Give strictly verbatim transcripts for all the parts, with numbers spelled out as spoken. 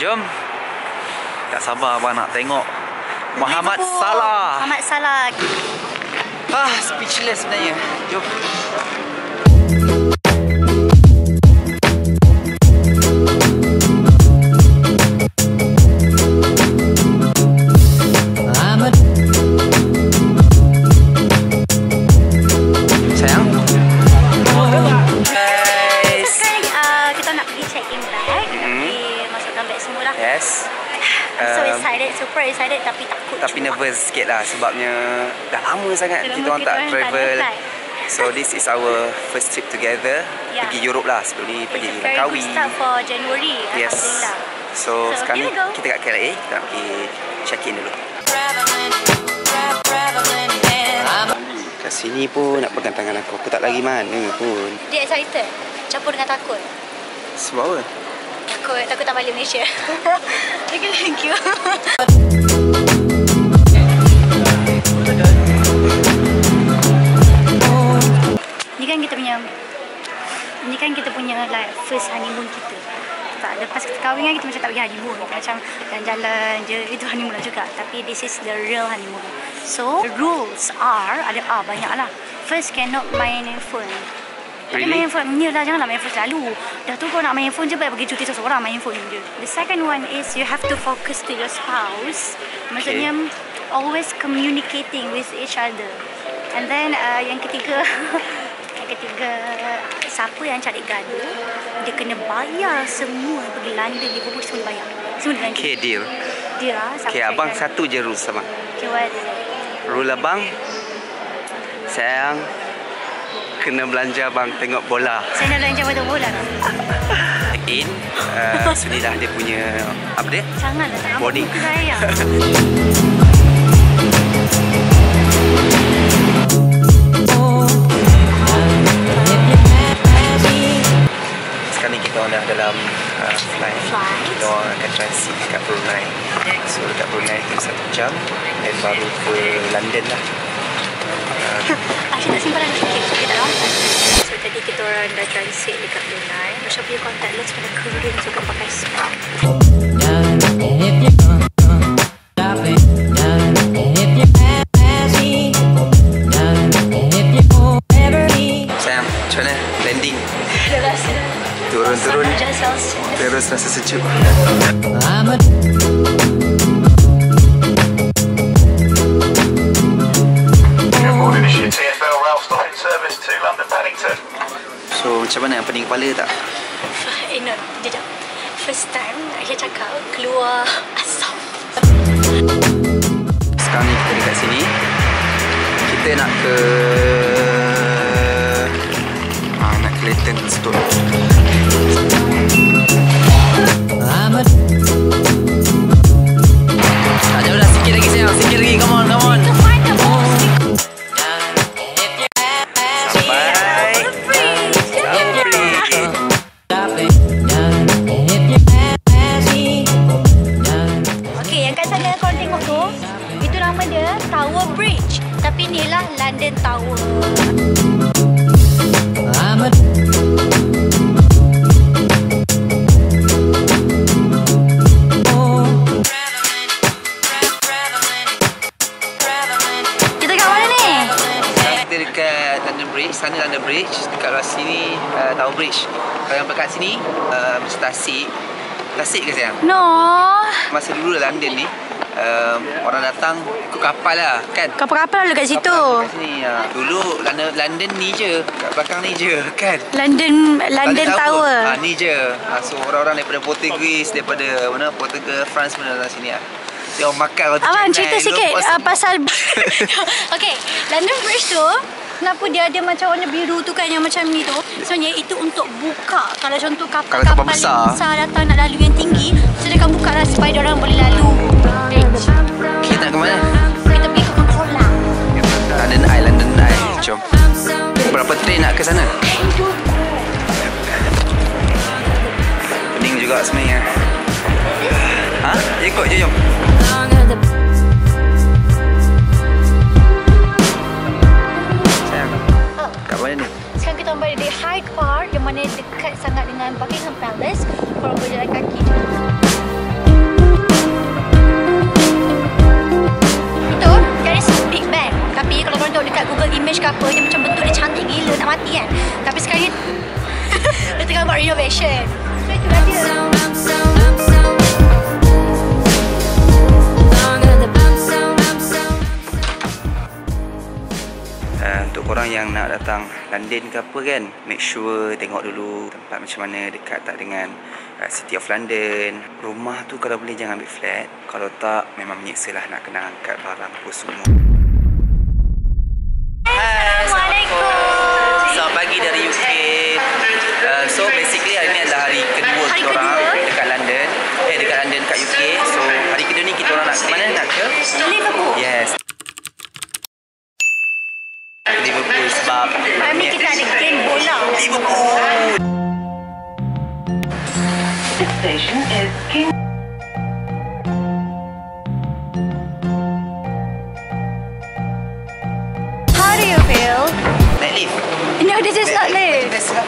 Jom. Tak sabar abang nak tengok Muhammad Salah. Muhammad Salah. Ah, speechless sebenarnya. Jom. Sayang. Guys. Sekarang uh, kita nak pergi check in bag. Pergi masukkan bag semua lah. Yes. I'm so Um, excited, super excited tapi takut Tapi juga. nervous sikit lah sebabnya dah lama sangat Dah kita lama orang kita tak orang tak travel. ada flight. So this is our first trip together. Yeah. Pergi Europe lah, sebelum ni pergi It's a very Langkawi. good start for January. Yes. Alhamdulillah. So, So, sekarang here ni we go. kita kat K L A, kita nak pergi check in dulu. Kat sini pun nak pegang tangan aku, aku tak lagi mana pun. Dia excited, campur dengan takut. Sebab apa? Takut, takut tak balik Malaysia. Okay, thank you. Ni kan kita punya, ni kan kita punya like first honeymoon kita. Tak, lepas kita kahwin kan kita macam tak pergi honeymoon, macam jalan-jalan je, itu honeymoon lah juga. Tapi this is the real honeymoon. So the rules are, ada ah banyak lah. First, cannot main handphone. Tapi main handphone, ni lah, janganlah main handphone selalu. Dah tu kau nak main handphone je, baik pergi cuti seseorang main handphone je. The second one is you have to focus to your spouse. Maksudnya okay. always communicating with each other. And then uh, yang ketiga, yang ketiga, siapa yang cari gaduh, dia kena bayar semua. Pergi London, Liverpool, semua bayar. Semua dengan Okay, deal. dia. Okay, abang satu je rules abang. Okay, what is it? Rule abang, sayang, kena belanja abang tengok bola. Saya nak belanja pada bola. In, uh, sudilah dia punya update. Janganlah, tak apa Boarding. muka saya. Sekarang ni kita orang dah dalam uh, flight. Flight. Kita orang akan transit dekat Brunei. So dekat Brunei tu satu jam dan baru ke London lah. Asyik nak simpan dalam tiket, so kita nampak. So tadi kita orang dah transit dekat Brunei. Macam punya contactless pada kering, so kan pakai spek. Sayang, macam mana? Landing? Dah rasa Turun-turun Celsius. terus rasa sejuk. T F L rail stopping service to London Paddington. So macam mana? Pening kepala tak? Eh no, jejak. First time Aisyah cakap keluar asam. Sekarang ni kita dekat sini. Kita nak ke ah, nak ke Leighton Stone. Tak jauh dah, sikit lagi sayang, sikit lagi, come on, come on. Tower Bridge. Tapi inilah London Tower. Kita kat mana ni? Kita dekat London Bridge. Sana London Bridge. Dekat luar sini uh, Tower Bridge. Kalau yang dekat sini uh, macam tasik. Tasik ke sayang? No. Masa dulu London ni Um, orang datang ikut kapal lah kan. Kapal-kapal lalu kat situ. Kapal kat sini ya. Dulu London, London ni je, kat belakang ni je kan. London London Tower. Ha, ni je. Ha, so orang-orang daripada Portugis, daripada mana Portugal, France pun datang sini lah. Dia orang makan waktu Abang Chennai, cerita sikit lepas uh, pasal okay, London Bridge tu kenapa dia ada macam warna biru tu kan, yang macam ni tu. Sebenarnya itu untuk buka. Kalau contoh kapal-kapal kapal besar. besar datang nak lalu yang tinggi, so dia akan buka lah supaya orang boleh lalu. kita nak ke mana? Kita pergi ke Coca-Cola. London Eye, London Eye. Jom. Berapa train nak ke sana? Pening juga sebenarnya. Ha? Ikut je, jom. Sayang, kat mana ni? Sekarang kita berada di Hyde Park, yang mana dekat sangat dengan Buckingham Palace. Korang boleh jalan kaki je. yang nak datang London ke apa kan, make sure tengok dulu tempat macam mana, dekat tak dengan uh, City of London. Rumah tu kalau boleh jangan ambil flat, kalau tak memang menyeksa lah nak kena angkat barang apa semua. Hai, Assalamualaikum. Selamat pagi dari U K. Uh, so basically hari ni adalah hari kedua kita orang dekat London. Eh dekat London kat U K. So hari kedua ni kita orang nak ke mana? Nak ke Liverpool. Yes. Liverpool sebab Hari ni kita ada game bola. Liverpool. This station is King. How do you feel? Naik lift. No, this is not live.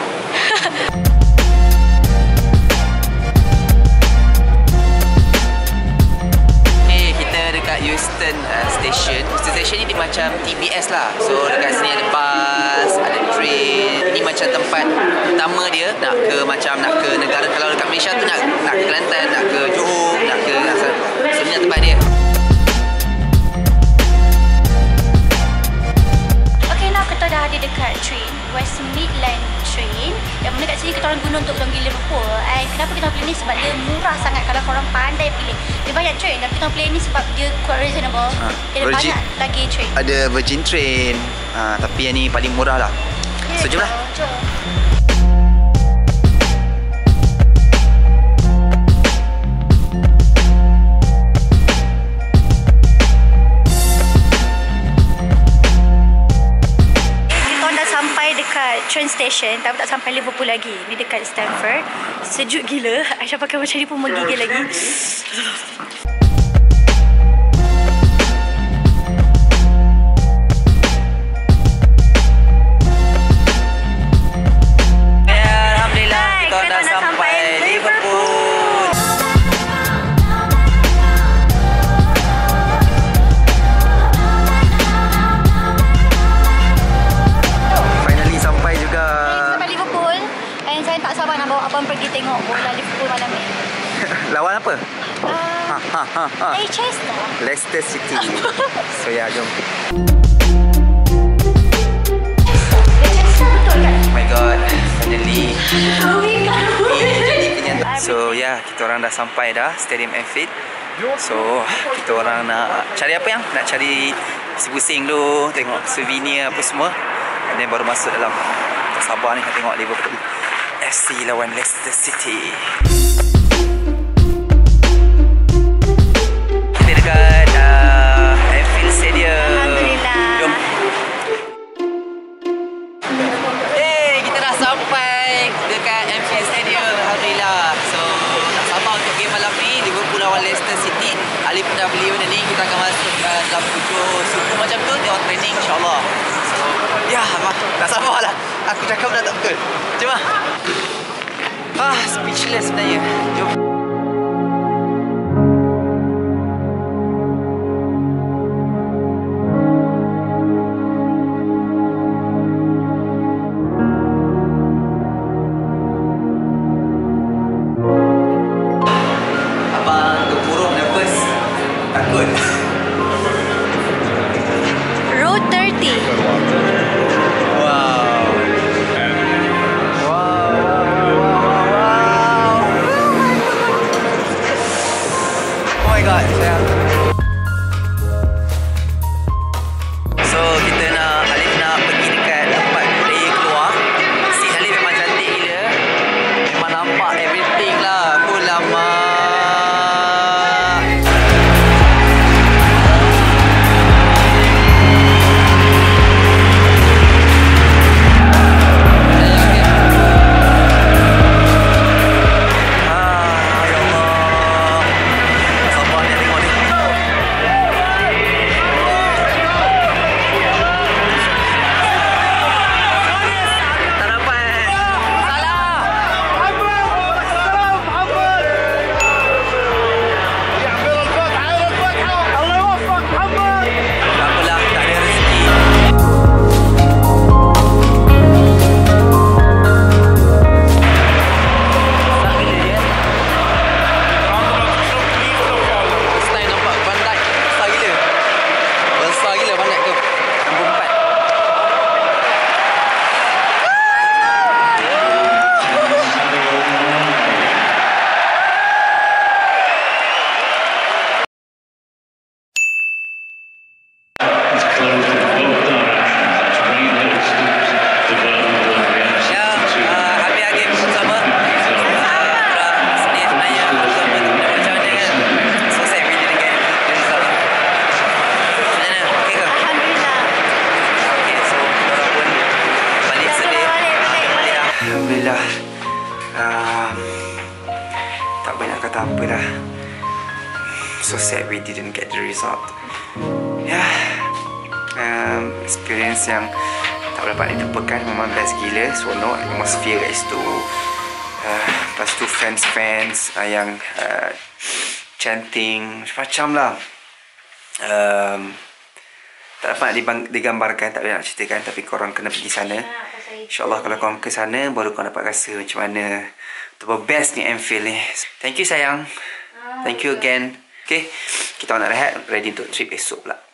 Okay, kita dekat Euston uh, Station. Euston Station ni dia macam T B S lah. So dekat sini ada bus, ada train. Ini macam tempat utama dia nak ke macam nak ke negara. Kalau dekat Malaysia tu nak nak ke Kelantan, nak ke Johor, nak ke asal. So ni tempat dia. Okay, now kita dah ada dekat train West Midland train yang mana kat sini kita orang guna untuk pergi Liverpool. And kenapa kita pilih ni? Sebab dia murah sangat kalau korang pandai pilih. Dia banyak train tapi kita pilih ni sebab dia quite reasonable. Ha, Dia ada Virgin- banyak lagi train. Ada Virgin Train. Ha, tapi yang ni paling murah lah. So jom lah. Jom. Train station tapi tak sampai Liverpool lagi. Ni dekat Stamford. Sejuk gila. Aisyah pakai macam ni pun menggigil lagi. Alhamdulillah kita dah sampai Liverpool. Sampai juga. Saya sampai Liverpool and saya tak sabar nak bawa abang pergi tengok bola Liverpool malam ni. Lawan apa? Uh, Ha ha ha ha. Leicester. Leicester City. So ya, jom. Leicester betul kan? Oh my god, finally. Oh my god. Jadi kenyataan. So ya, kita orang dah sampai dah Stadium Anfield. So kita orang nak cari apa yang? Nak cari pusing-pusing dulu, tengok souvenir apa semua. Dan baru masuk dalam. Tak sabar ni nak tengok Liverpool F C lawan Leicester City. Kita dekat uh, Anfield Stadium. Alhamdulillah. Jom. Hey, kita dah sampai dekat Anfield Stadium. Alhamdulillah. So tak sabar untuk game malam ni, Liverpool lawan Leicester City. Ali pun dah beli benda ni. Kita akan masuk uh, dalam tujuh suku macam tu. Dia orang training insyaAllah. So ya, mak, tak sabar lah. Aku cakap dah tak betul. Jom lah. Ah, speechless sebenarnya. Jom. Abang terburuk, nervous. Takut. Row thirty. Wow. Oh my god, sayang. So kita nak Alif nak pergi dekat tempat player keluar. Si Alif memang cantik gila. Memang nampak everything lah. Oh lama. Ah, ya Allah. Sabar ni tengok ni. so sad we didn't get the result. Ya, um, experience yang tak dapat dilupakan. Memang best gila. Seronok atmosphere kat situ. Uh, lepas tu fans-fans uh, yang uh, chanting macam-macam lah. Um, tak dapat digambarkan, tak boleh nak ceritakan, tapi korang kena pergi sana. InsyaAllah kalau korang ke sana baru korang dapat rasa macam mana the best ni Anfield ni. Thank you sayang. Thank you again. Okay, kita nak rehat, ready untuk trip esok pula.